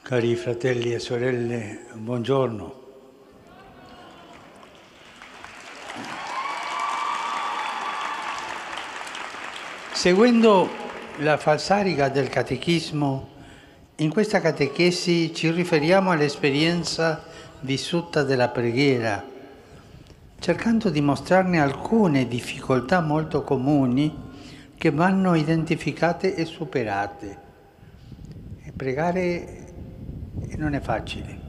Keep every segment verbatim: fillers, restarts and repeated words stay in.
Cari fratelli e sorelle, buongiorno. Seguendo la falsariga del Catechismo, in questa catechesi ci riferiamo all'esperienza vissuta della preghiera, cercando di mostrarne alcune difficoltà molto comuni che vanno identificate e superate. E pregare non è facile.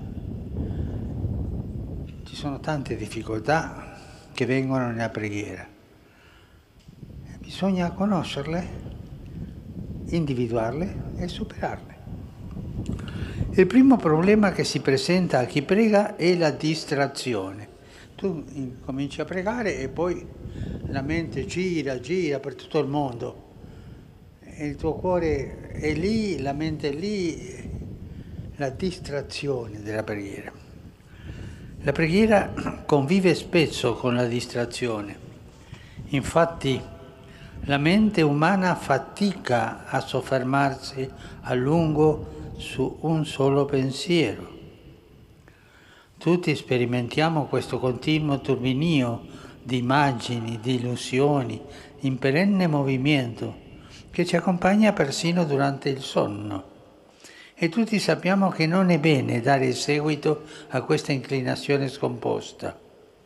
Ci sono tante difficoltà che vengono nella preghiera. Bisogna conoscerle, individuarle e superarle. Il primo problema che si presenta a chi prega è la distrazione. Tu cominci a pregare e poi la mente gira, gira per tutto il mondo. E il tuo cuore è lì, la mente è lì, la distrazione della preghiera. La preghiera convive spesso con la distrazione. Infatti, la mente umana fatica a soffermarsi a lungo su un solo pensiero. Tutti sperimentiamo questo continuo turbinio di immagini, di illusioni, in perenne movimento, che ci accompagna persino durante il sonno. E tutti sappiamo che non è bene dare seguito a questa inclinazione scomposta.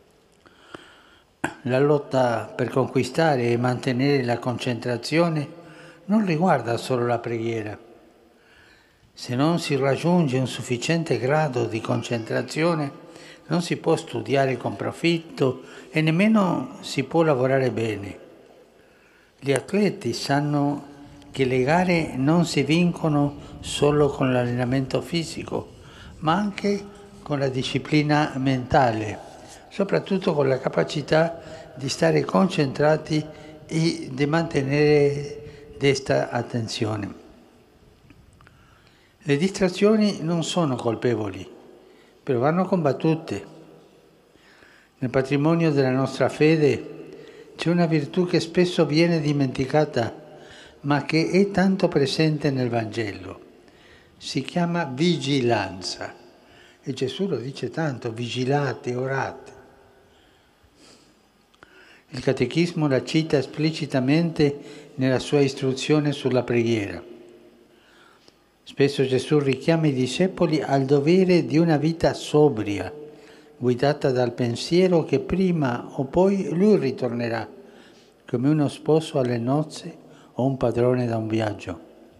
La lotta per conquistare e mantenere la concentrazione non riguarda solo la preghiera. Se non si raggiunge un sufficiente grado di concentrazione, non si può studiare con profitto e nemmeno si può lavorare bene. Gli atleti sanno che le gare non si vincono solo con l'allenamento fisico, ma anche con la disciplina mentale, soprattutto con la capacità di stare concentrati e di mantenere desta attenzione. Le distrazioni non sono colpevoli, però vanno combattute. Nel patrimonio della nostra fede c'è una virtù che spesso viene dimenticata, ma che è tanto presente nel Vangelo. Si chiama vigilanza. E Gesù lo dice tanto, vigilate, orate. Il Catechismo la cita esplicitamente nella sua istruzione sulla preghiera. Spesso Gesù richiama i discepoli al dovere di una vita sobria, guidata dal pensiero che prima o poi lui ritornerà, come uno sposo alle nozze o un padrone da un viaggio.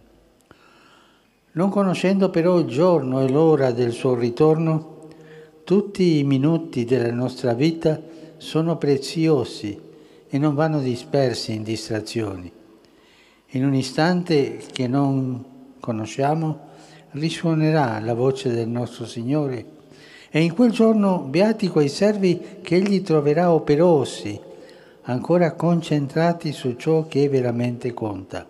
Non conoscendo però il giorno e l'ora del suo ritorno, tutti i minuti della nostra vita sono preziosi e non vanno dispersi in distrazioni. In un istante che non conosciamo, risuonerà la voce del nostro Signore e in quel giorno beati quei servi che Egli troverà operosi, ancora concentrati su ciò che veramente conta.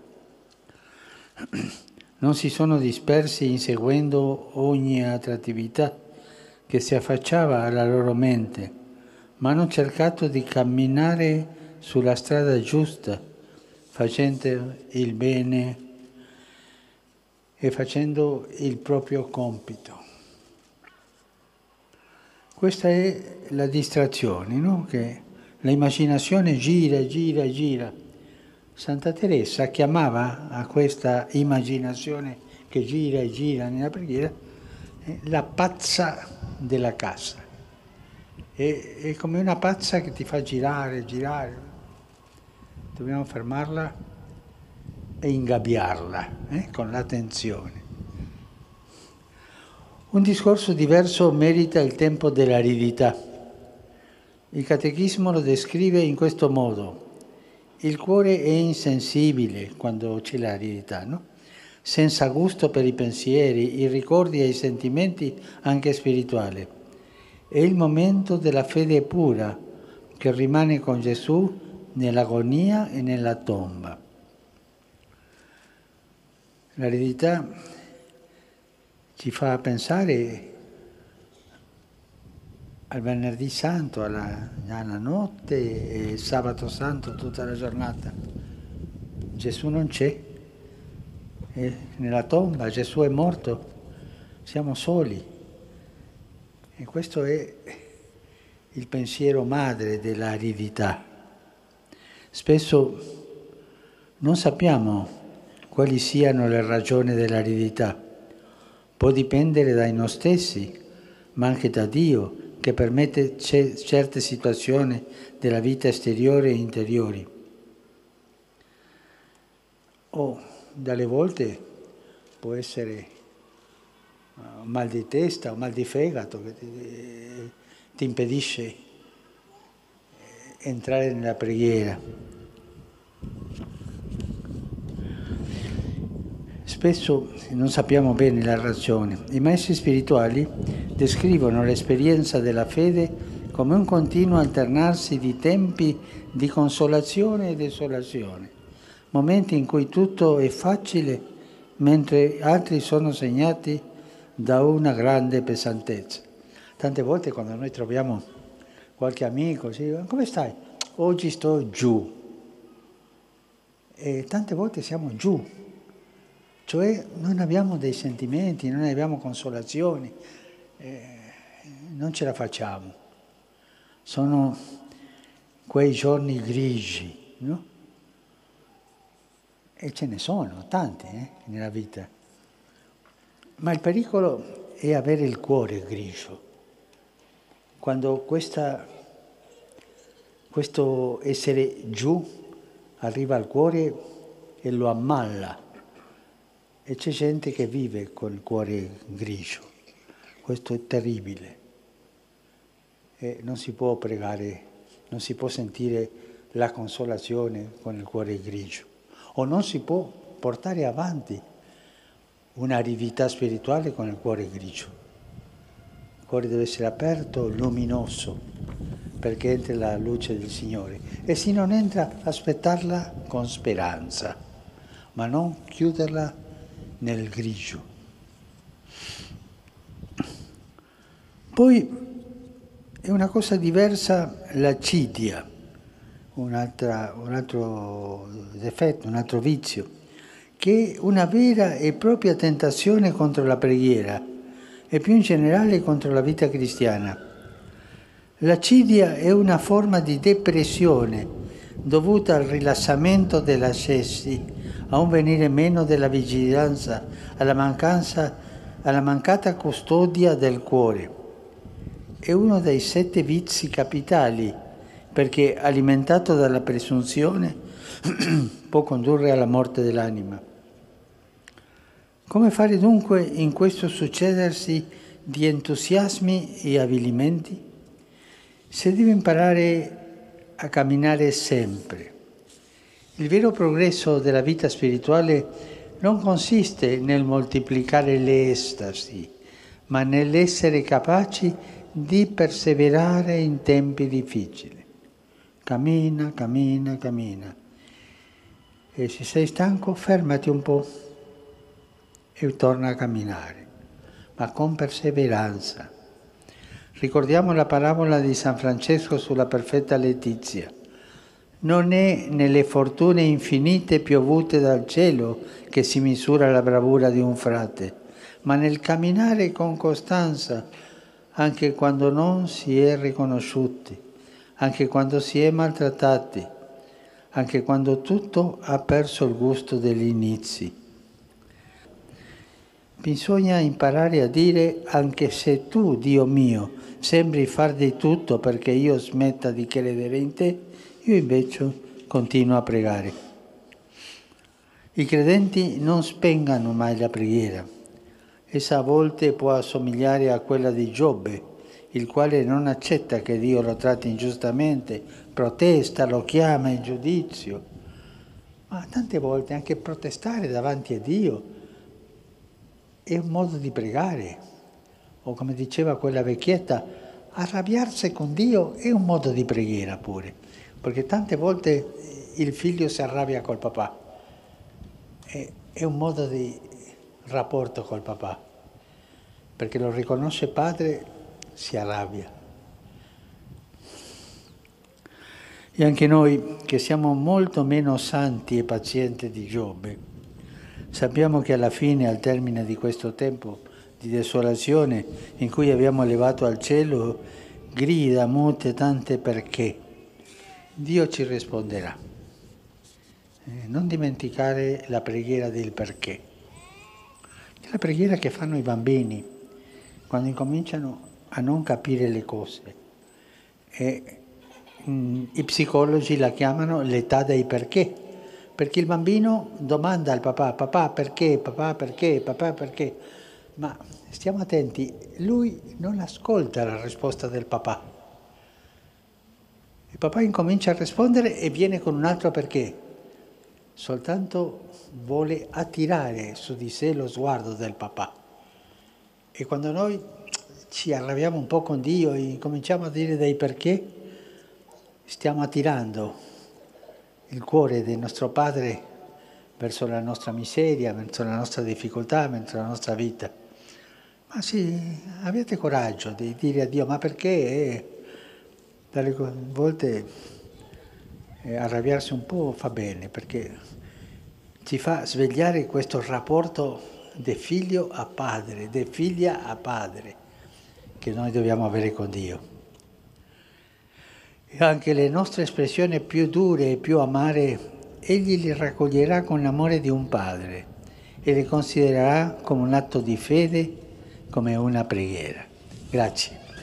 Non si sono dispersi inseguendo ogni altra attività che si affacciava alla loro mente, ma hanno cercato di camminare sulla strada giusta, facendo il bene e facendo il proprio compito. Questa è la distrazione, no? Che l'immaginazione gira, gira, gira. Santa Teresa chiamava a questa immaginazione che gira e gira nella preghiera eh, la pazza della casa. È, è come una pazza che ti fa girare, girare. Dobbiamo fermarla e ingabbiarla eh, con l'attenzione. Un discorso diverso merita il tempo dell'aridità. Il Catechismo lo descrive in questo modo. Il cuore è insensibile quando c'è l'aridità, no? Senza gusto per i pensieri, i ricordi e i sentimenti anche spirituali. È il momento della fede pura che rimane con Gesù nell'agonia e nella tomba. L'aridità ci fa pensare al venerdì santo, alla, alla notte e il sabato santo tutta la giornata. Gesù non c'è, è nella tomba, Gesù è morto, siamo soli. E questo è il pensiero madre dell'aridità. Spesso non sappiamo quali siano le ragioni dell'aridità. Può dipendere da noi stessi, ma anche da Dio, che permette certe situazioni della vita esteriore e interiori. O dalle volte può essere un mal di testa, un mal di fegato che ti, ti impedisce entrare nella preghiera. Spesso non sappiamo bene la ragione. I maestri spirituali descrivono l'esperienza della fede come un continuo alternarsi di tempi di consolazione e desolazione, momenti in cui tutto è facile, mentre altri sono segnati da una grande pesantezza. Tante volte quando noi troviamo qualche amico, ci dicono: come stai? Oggi sto giù. E tante volte siamo giù. Cioè non abbiamo dei sentimenti, non abbiamo consolazioni, eh, non ce la facciamo. Sono quei giorni grigi, no? E ce ne sono tanti eh, nella vita. Ma il pericolo è avere il cuore grigio. Quando questa, questo essere giù arriva al cuore e lo ammalla. E c'è gente che vive col cuore grigio. Questo è terribile. E non si può pregare, non si può sentire la consolazione con il cuore grigio. O non si può portare avanti un'aridità spirituale con il cuore grigio. Il cuore deve essere aperto, luminoso, perché entri la luce del Signore. E se non entra, aspettarla con speranza, ma non chiuderla nel grigio. Poi è una cosa diversa l'acidia, un'altra, un altro difetto, un altro vizio, che è una vera e propria tentazione contro la preghiera e più in generale contro la vita cristiana. L'acidia è una forma di depressione dovuta al rilassamento dell'ascesi, a un venire meno della vigilanza, alla mancanza, alla mancata custodia del cuore. È uno dei sette vizi capitali, perché alimentato dalla presunzione può condurre alla morte dell'anima. Come fare dunque in questo succedersi di entusiasmi e avvilimenti? Si deve imparare a camminare sempre. Il vero progresso della vita spirituale non consiste nel moltiplicare le estasi, ma nell'essere capaci di perseverare in tempi difficili. Cammina, cammina, cammina. E se sei stanco, fermati un po' e torna a camminare, ma con perseveranza. Ricordiamo la parabola di San Francesco sulla perfetta letizia. Non è nelle fortune infinite piovute dal cielo che si misura la bravura di un frate, ma nel camminare con costanza, anche quando non si è riconosciuti, anche quando si è maltrattati, anche quando tutto ha perso il gusto degli inizi. Bisogna imparare a dire: anche se tu, Dio mio, sembri far di tutto perché io smetta di credere in te, io invece continuo a pregare. I credenti non spengano mai la preghiera. Essa a volte può assomigliare a quella di Giobbe, il quale non accetta che Dio lo tratti ingiustamente, protesta, lo chiama in giudizio. Ma tante volte anche protestare davanti a Dio è un modo di pregare. O come diceva quella vecchietta, arrabbiarsi con Dio è un modo di preghiera pure. Perché tante volte il figlio si arrabbia col papà. È, è un modo di rapporto col papà. Perché lo riconosce padre, si arrabbia. E anche noi, che siamo molto meno santi e pazienti di Giobbe, sappiamo che alla fine, al termine di questo tempo di desolazione in cui abbiamo elevato al cielo grida mute tante perché, Dio ci risponderà. Eh, non dimenticare la preghiera del perché. È la preghiera che fanno i bambini quando incominciano a non capire le cose. E mh, i psicologi la chiamano l'età dei perché. Perché il bambino domanda al papà, papà perché, papà perché, papà perché, ma stiamo attenti, lui non ascolta la risposta del papà. Il papà incomincia a rispondere e viene con un altro perché, soltanto vuole attirare su di sé lo sguardo del papà. E quando noi ci arrabbiamo un po' con Dio e cominciamo a dire dei perché, stiamo attirando il cuore del nostro Padre verso la nostra miseria, verso la nostra difficoltà, verso la nostra vita. Ma sì, abbiate coraggio di dire a Dio, ma perché? Eh, dalle volte eh, arrabbiarsi un po' fa bene, perché ci fa svegliare questo rapporto di figlio a padre, di figlia a padre, che noi dobbiamo avere con Dio. E anche le nostre espressioni più dure e più amare, Egli le raccoglierà con l'amore di un padre e le considererà come un atto di fede, come una preghiera. Grazie.